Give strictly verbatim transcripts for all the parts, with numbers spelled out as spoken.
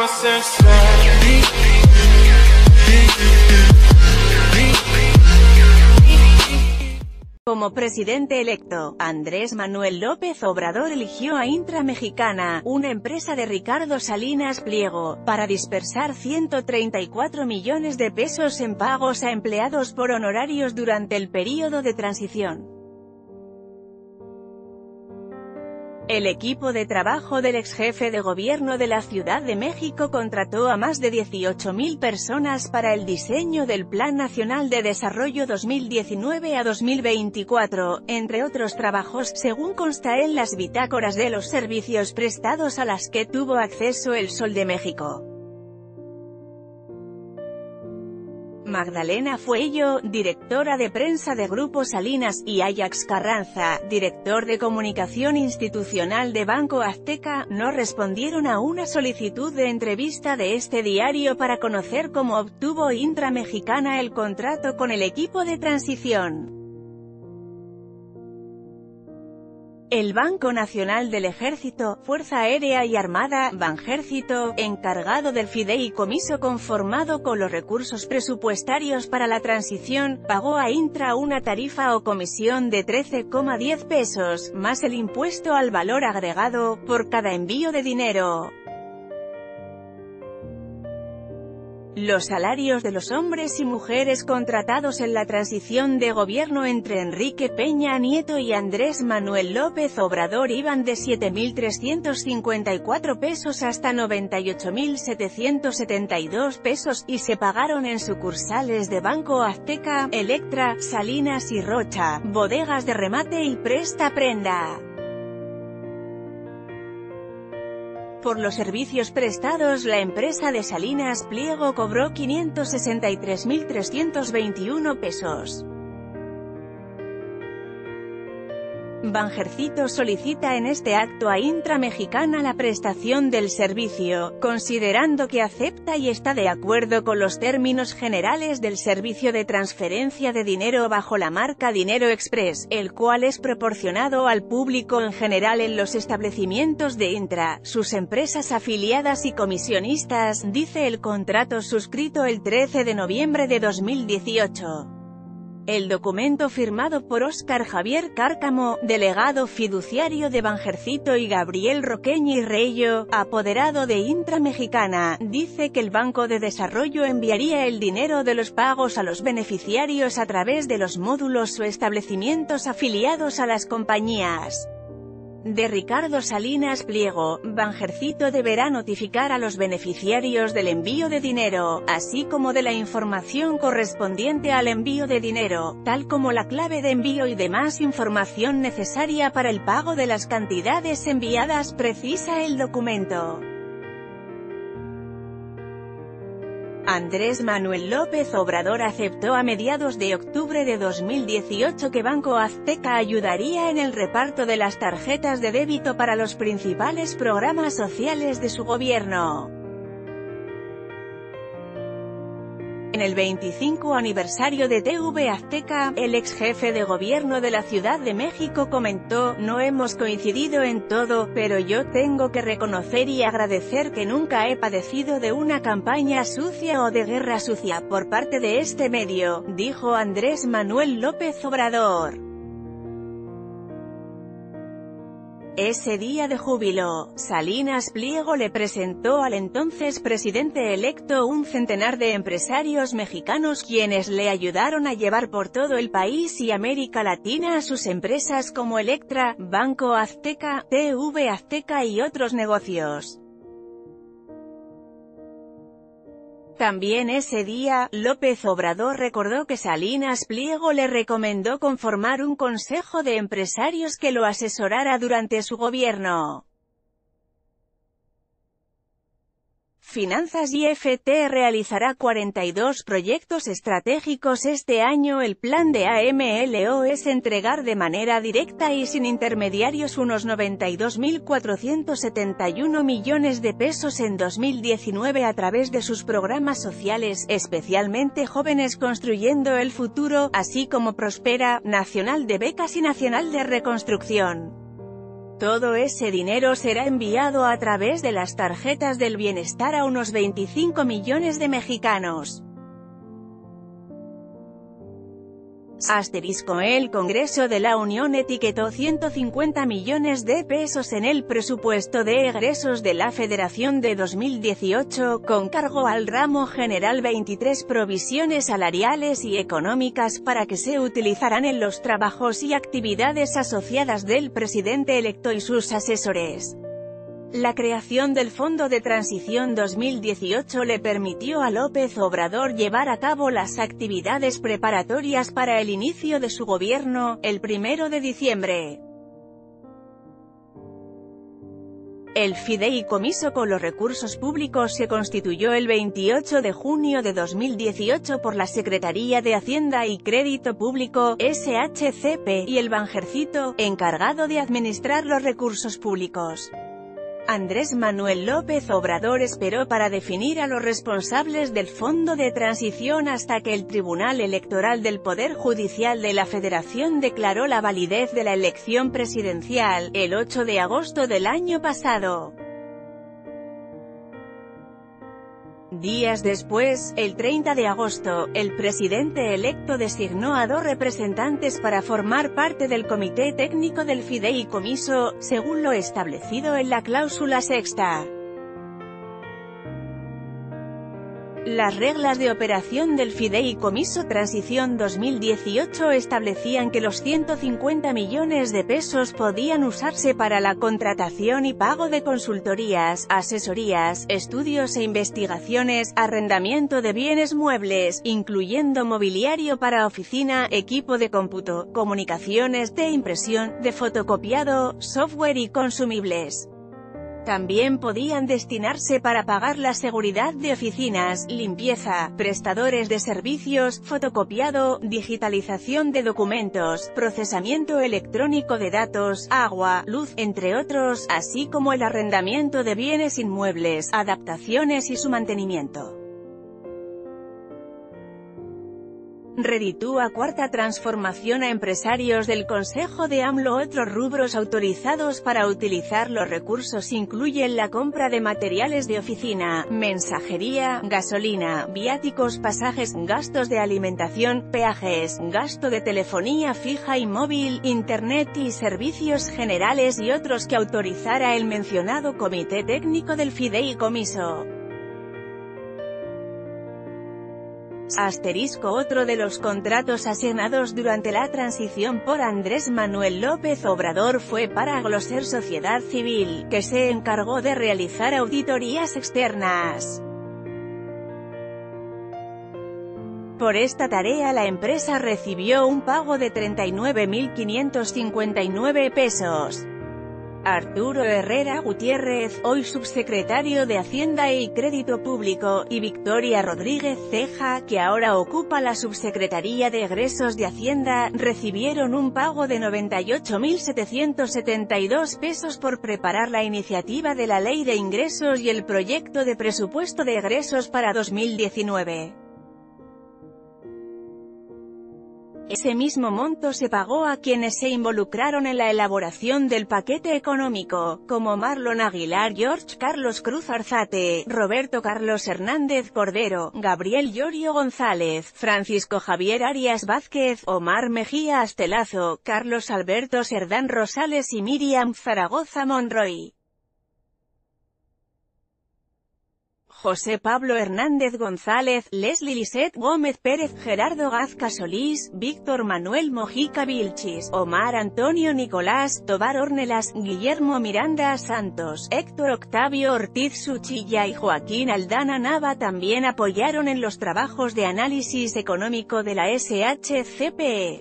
Como presidente electo, Andrés Manuel López Obrador eligió a Intra Mexicana, una empresa de Ricardo Salinas Pliego, para dispersar ciento treinta y cuatro millones de pesos en pagos a empleados por honorarios durante el período de transición. El equipo de trabajo del exjefe de gobierno de la Ciudad de México contrató a más de dieciocho mil personas para el diseño del Plan Nacional de Desarrollo dos mil diecinueve a dos mil veinticuatro, entre otros trabajos, según consta en las bitácoras de los servicios prestados a las que tuvo acceso El Sol de México. Magdalena Fuello, directora de prensa de Grupo Salinas, y Áyax Carranza, director de comunicación institucional de Banco Azteca, no respondieron a una solicitud de entrevista de este diario para conocer cómo obtuvo Intra Mexicana el contrato con el equipo de transición. El Banco Nacional del Ejército, Fuerza Aérea y Armada, Banjército, encargado del fideicomiso conformado con los recursos presupuestarios para la transición, pagó a Intra una tarifa o comisión de trece coma diez pesos, más el impuesto al valor agregado, por cada envío de dinero. Los salarios de los hombres y mujeres contratados en la transición de gobierno entre Enrique Peña Nieto y Andrés Manuel López Obrador iban de siete mil trescientos cincuenta y cuatro pesos hasta noventa y ocho mil setecientos setenta y dos pesos, y se pagaron en sucursales de Banco Azteca, Electra, Salinas y Rocha, bodegas de remate y presta prenda. Por los servicios prestados, la empresa de Salinas Pliego cobró quinientos sesenta y tres mil trescientos veintiuno pesos. Banjército solicita en este acto a Intra Mexicana la prestación del servicio, considerando que acepta y está de acuerdo con los términos generales del servicio de transferencia de dinero bajo la marca Dinero Express, el cual es proporcionado al público en general en los establecimientos de Intra, sus empresas afiliadas y comisionistas, dice el contrato suscrito el trece de noviembre de dos mil dieciocho. El documento firmado por Óscar Javier Cárcamo, delegado fiduciario de Banjército, y Gabriel Roqueñi Reyo, apoderado de Intra Mexicana, dice que el Banco de Desarrollo enviaría el dinero de los pagos a los beneficiarios a través de los módulos o establecimientos afiliados a las compañías de Ricardo Salinas Pliego. Banjército deberá notificar a los beneficiarios del envío de dinero, así como de la información correspondiente al envío de dinero, tal como la clave de envío y demás información necesaria para el pago de las cantidades enviadas, precisa el documento. Andrés Manuel López Obrador aceptó a mediados de octubre de dos mil dieciocho que Banco Azteca ayudaría en el reparto de las tarjetas de débito para los principales programas sociales de su gobierno. En el veinticinco aniversario de T V Azteca, el ex jefe de gobierno de la Ciudad de México comentó: "No hemos coincidido en todo, pero yo tengo que reconocer y agradecer que nunca he padecido de una campaña sucia o de guerra sucia por parte de este medio", dijo Andrés Manuel López Obrador. Ese día de júbilo, Salinas Pliego le presentó al entonces presidente electo un centenar de empresarios mexicanos quienes le ayudaron a llevar por todo el país y América Latina a sus empresas como Electra, Banco Azteca, T V Azteca y otros negocios. También ese día, López Obrador recordó que Salinas Pliego le recomendó conformar un consejo de empresarios que lo asesorara durante su gobierno. Finanzas y F T realizará cuarenta y dos proyectos estratégicos este año. El plan de A M L O es entregar de manera directa y sin intermediarios unos noventa y dos mil cuatrocientos setenta y uno millones de pesos en dos mil diecinueve a través de sus programas sociales, especialmente Jóvenes Construyendo el Futuro, así como Prospera, Nacional de Becas y Nacional de Reconstrucción. Todo ese dinero será enviado a través de las tarjetas del bienestar a unos veinticinco millones de mexicanos. Asterisco. El Congreso de la Unión etiquetó ciento cincuenta millones de pesos en el presupuesto de egresos de la Federación de dos mil dieciocho, con cargo al ramo general veintitrés provisiones salariales y económicas para que se utilizarán en los trabajos y actividades asociadas del presidente electo y sus asesores. La creación del Fondo de Transición dos mil dieciocho le permitió a López Obrador llevar a cabo las actividades preparatorias para el inicio de su gobierno, el primero de diciembre. El fideicomiso con los recursos públicos se constituyó el veintiocho de junio de dos mil dieciocho por la Secretaría de Hacienda y Crédito Público, S H C P, y el Banjercito, encargado de administrar los recursos públicos. Andrés Manuel López Obrador esperó para definir a los responsables del Fondo de Transición hasta que el Tribunal Electoral del Poder Judicial de la Federación declaró la validez de la elección presidencial, el ocho de agosto del año pasado. Días después, el treinta de agosto, el presidente electo designó a dos representantes para formar parte del Comité Técnico del Fideicomiso, según lo establecido en la cláusula sexta. Las reglas de operación del Fideicomiso Transición dos mil dieciocho establecían que los ciento cincuenta millones de pesos podían usarse para la contratación y pago de consultorías, asesorías, estudios e investigaciones, arrendamiento de bienes muebles, incluyendo mobiliario para oficina, equipo de cómputo, comunicaciones, de impresión, de fotocopiado, software y consumibles. También podían destinarse para pagar la seguridad de oficinas, limpieza, prestadores de servicios, fotocopiado, digitalización de documentos, procesamiento electrónico de datos, agua, luz, entre otros, así como el arrendamiento de bienes inmuebles, adaptaciones y su mantenimiento. Reditúa cuarta transformación a empresarios del Consejo de AMLO. Otros rubros autorizados para utilizar los recursos incluyen la compra de materiales de oficina, mensajería, gasolina, viáticos, pasajes, gastos de alimentación, peajes, gasto de telefonía fija y móvil, internet y servicios generales y otros que autorizara el mencionado Comité Técnico del Fideicomiso. Asterisco. Otro de los contratos asignados durante la transición por Andrés Manuel López Obrador fue para Glosser Sociedad Civil, que se encargó de realizar auditorías externas. Por esta tarea la empresa recibió un pago de treinta y nueve mil quinientos cincuenta y nueve pesos. Arturo Herrera Gutiérrez, hoy subsecretario de Hacienda y Crédito Público, y Victoria Rodríguez Ceja, que ahora ocupa la subsecretaría de Egresos de Hacienda, recibieron un pago de noventa y ocho mil setecientos setenta y dos pesos por preparar la iniciativa de la Ley de Ingresos y el proyecto de presupuesto de egresos para dos mil diecinueve. Ese mismo monto se pagó a quienes se involucraron en la elaboración del paquete económico, como Marlon Aguilar George, Carlos Cruz Arzate, Roberto Carlos Hernández Cordero, Gabriel Llorio González, Francisco Javier Arias Vázquez, Omar Mejía Astelazo, Carlos Alberto Serdán Rosales y Miriam Zaragoza Monroy. José Pablo Hernández González, Leslie Lisset Gómez Pérez, Gerardo Gazca Solís, Víctor Manuel Mojica Vilchis, Omar Antonio Nicolás, Tobar Ornelas, Guillermo Miranda Santos, Héctor Octavio Ortiz Suchilla y Joaquín Aldana Nava también apoyaron en los trabajos de análisis económico de la S H C P.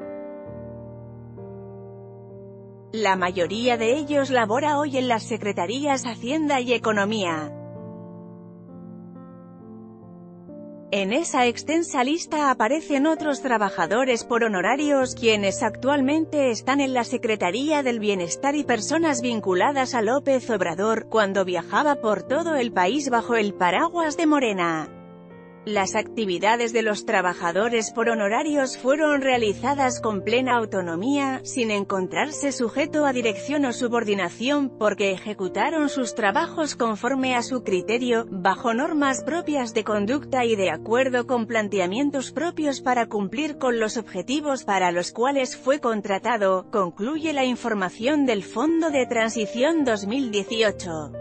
La mayoría de ellos labora hoy en las secretarías Hacienda y Economía. En esa extensa lista aparecen otros trabajadores por honorarios, quienes actualmente están en la Secretaría del Bienestar y personas vinculadas a López Obrador, cuando viajaba por todo el país bajo el paraguas de Morena. Las actividades de los trabajadores por honorarios fueron realizadas con plena autonomía, sin encontrarse sujeto a dirección o subordinación, porque ejecutaron sus trabajos conforme a su criterio, bajo normas propias de conducta y de acuerdo con planteamientos propios para cumplir con los objetivos para los cuales fue contratado, concluye la información del Fondo de Transición dos mil dieciocho.